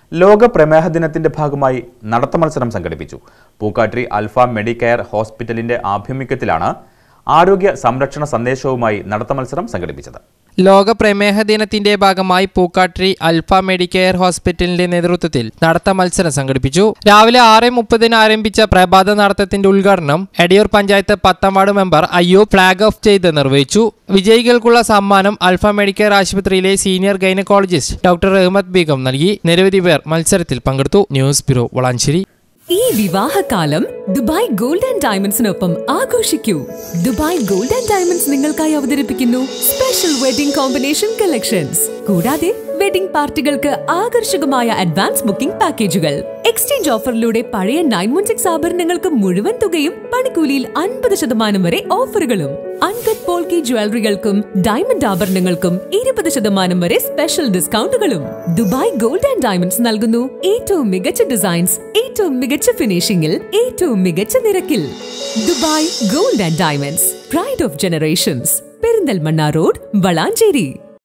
ലോക പ്രമേഹ ദിനത്തിന്റെ ഭാഗമായി നടത്ത മത്സരം സംഘടിപ്പിച്ചു. പൂക്കാട്ടിരി അൽഫ മെഡിക്കെയർ ഹോസ്പിറ്റലിന്റെ ആഭിമുഖ്യത്തിലാണ് ആരോഗ്യ സംരക്ഷണ സന്ദേശവുമായി നടത്ത മത്സരം സംഘടിപ്പിച്ചത്. ലോക പ്രമേഹ ദിനത്തിന്റെ ഭാഗമായി പൂക്കാട്ടിരി അൽഫ മെഡിക്കെയർ ഹോസ്പിറ്റലിന്റെ നേതൃത്വത്തിൽ നടത്ത മത്സരം സംഘടിപ്പിച്ചു. രാവിലെ 6:30 ആരംഭിച്ച പ്രഭാത നടത്തത്തിന്റെ ഉദ്ഘാടനം എടയൂർ പഞ്ചായത്ത് 10ാം ward member Ayyub flag off ചെയ്ത് നിർവഹിച്ചു. വിജയികൾക്കുള്ള സമ്മാനം അൽഫ മെഡിക്കെയർ ആശുപത്രിയിലെ senior gynaecologist doctor Rahmath Beegum നൽകി. നിരവധി പേർ മത്സരത്തിൽ പങ്കെടുത്തു. News bureau Valanchery. ഈ വിവാഹകാലം ദുബായ് ഗോൾഡ് ആൻഡ് ഡയമണ്ട്സിനൊപ്പം ആഘോഷിക്കൂ. ദുബായ് ഗോൾഡ് ആൻഡ് ഡയമണ്ട്സ് നിങ്ങൾക്കായി അവതരിപ്പിക്കുന്നു സ്പെഷ്യൽ വെഡിംഗ് കോമ്പിനേഷൻ കളക്ഷൻസ്. കൂടാതെ വെഡിംഗ് പാർട്ടികൾക്ക് ആകർഷകമായ അഡ്വാൻസ് ബുക്കിംഗ് പാക്കേജുകൾ. എക്സ്ചേഞ്ച് ഓഫറിലൂടെ പഴയ 916 ആഭരണങ്ങൾക്ക് മുഴുവൻ തുകയും പണിക്കൂലിയിൽ 50% വരെ ഓഫറുകളും. അൺകട്ട് പോൾക്കി ജ്വല്ലറികൾക്കും ഡയമണ്ട് ആഭരണങ്ങൾക്കും 20% വരെ സ്പെഷ്യൽ ഡിസ്കൗണ്ടുകളും. ദുബായ് ഗോൾഡ് ആൻഡ് ഡയമണ്ട്സ് നൽകുന്നു ഏറ്റവും മികച്ച ഡിസൈൻസ്, ഏറ്റവും മികച്ച ഫിനിഷിംഗിൽ, ഏറ്റവും മികച്ച നിരക്കിൽ. Dubai Gold and Diamonds, pride of generations, Perinthalmanna road, Valanchery.